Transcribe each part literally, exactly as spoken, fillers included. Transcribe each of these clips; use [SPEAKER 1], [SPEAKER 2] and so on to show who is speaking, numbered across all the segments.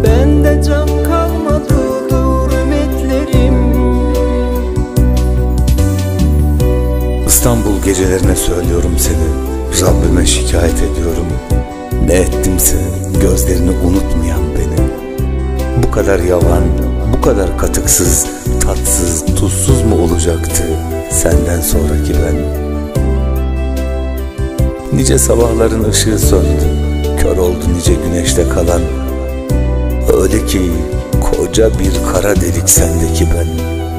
[SPEAKER 1] bende can kalmadı ümitlerim.
[SPEAKER 2] İstanbul gecelerine söylüyorum seni, Rabbime şikayet ediyorum. Ne ettimse gözlerini unutmayan beni. Bu kadar yavan, bu kadar katıksız, tatsız, tuzsuz mu olacaktı senden sonraki ben? Nice sabahların ışığı söndü, kör oldu nice güneşte kalan. Öyle ki koca bir kara delik sendeki ben.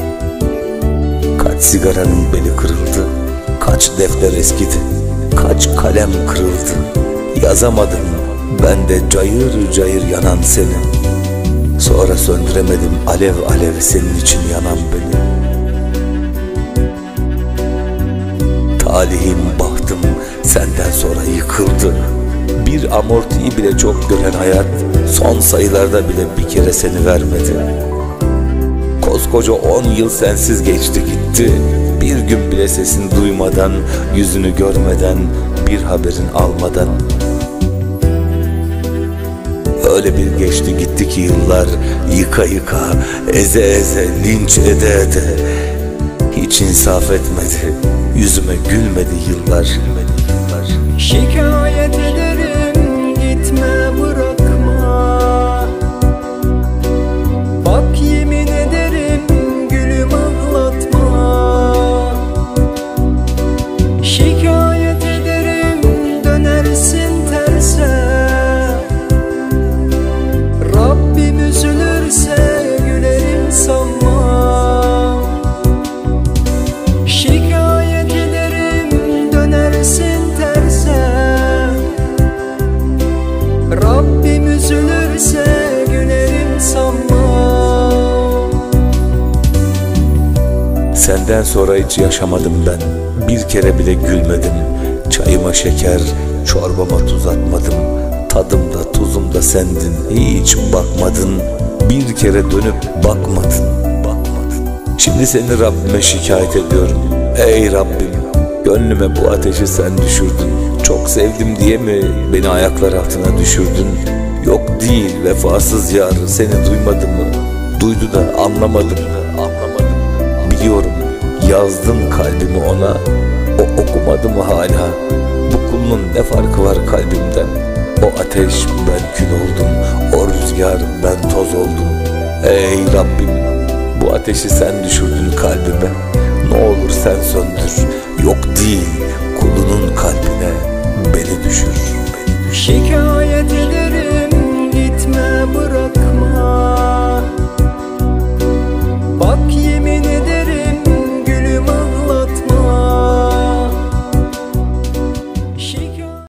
[SPEAKER 2] Kaç sigaranın beli kırıldı, kaç defter eskidi, kaç kalem kırıldı. Yazamadım ben de cayır cayır yanan seni. Sonra söndüremedim alev alev senin için yanan beni. Talihim, bahtım senden sonra yıkıldı. Bir amortiyi bile çok gören hayat son sayılarda bile bir kere seni vermedi. Koskoca on yıl sensiz geçti gitti. Bir gün bile sesini duymadan, yüzünü görmeden, bir haberin almadan. Öyle bir geçti gitti ki yıllar, yıka yıka, eze eze, linç ede ede. Hiç insaf etmedi, yüzüme gülmedi yıllar.
[SPEAKER 1] Şikayet ederim, gitme bırakma. Bak yemin ederim, gülüm ağlatma. Şikayet ederim, dönersin terse. Rabbim üzülürse gülerim sanma. Şikayet ederim, dönersin terse. Rabbim üzülürse gülerim sanma.
[SPEAKER 2] Senden sonra hiç yaşamadım ben, bir kere bile gülmedim. Çayıma şeker, çorbama tuz atmadım. Tadımda tuzumda sendin, hiç bakmadın. Bir kere dönüp bakmadın, bakmadın. Şimdi seni Rabbime şikayet ediyorum. Ey Rabbim, gönlüme bu ateşi sen düşürdün. Çok sevdim diye mi beni ayaklar altına düşürdün? Yok değil vefasız yar, seni duymadı mı? Duydu da anlamadı mı? Anlamadım. Biliyorum yazdın kalbimi ona, o okumadı mı hala? Bu kulun ne farkı var kalbimden? O ateş ben kül oldum, o rüzgar ben toz oldum. Ey Rabbim, bu ateşi sen düşürdün kalbime. Ne olur sen söndür, yok değil kulunun kalbine beni düşür, beni düşür.
[SPEAKER 1] Şikayet ederim, gitme bırak.